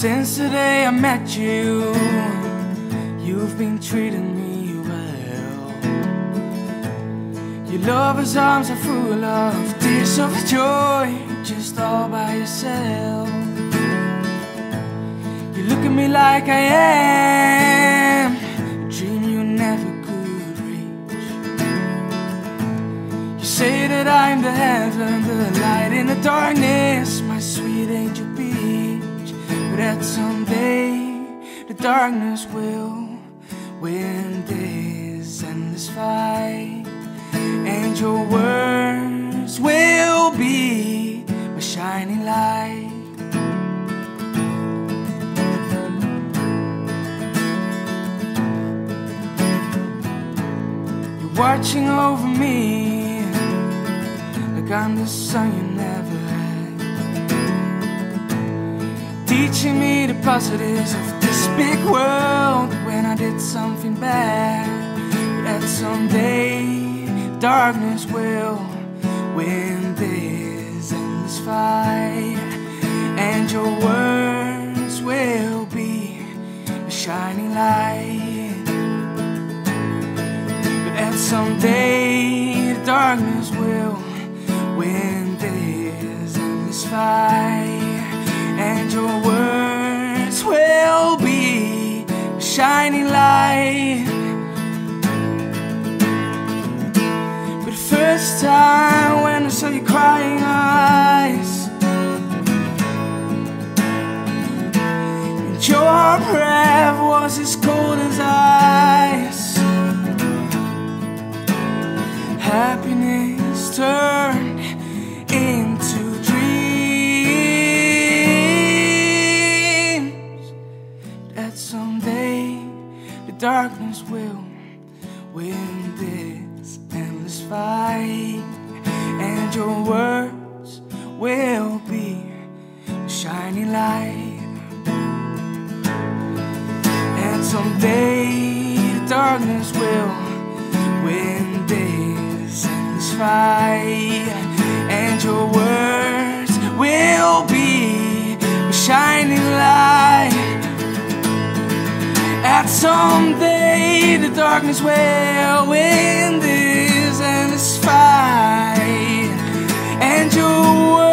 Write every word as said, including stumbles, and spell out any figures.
Since the day I met you, you've been treating me well. Your lover's arms are full of tears of joy, just all by yourself. You look at me like I am a dream you never could reach. You say that I'm the heaven, the light in the darkness, my sweet angel peach. But that someday the darkness will win this endless fight, and your words will be my shining light. You're watching over me like I'm the son you never had, teaching me the positives of this big world when I did something bad. That someday darkness will win this endless fight, and your words will be a shining light. But that someday the darkness will win this endless fight, and your words will be a shining light. But the first time when I saw your crying eyes, and your breath was as cold as ice, happiness turned into darkness will win this endless fight, and your words will be a shining light. And someday the darkness will win this endless fight, and your words will be a shining light. That someday the darkness will win this endless fight, and your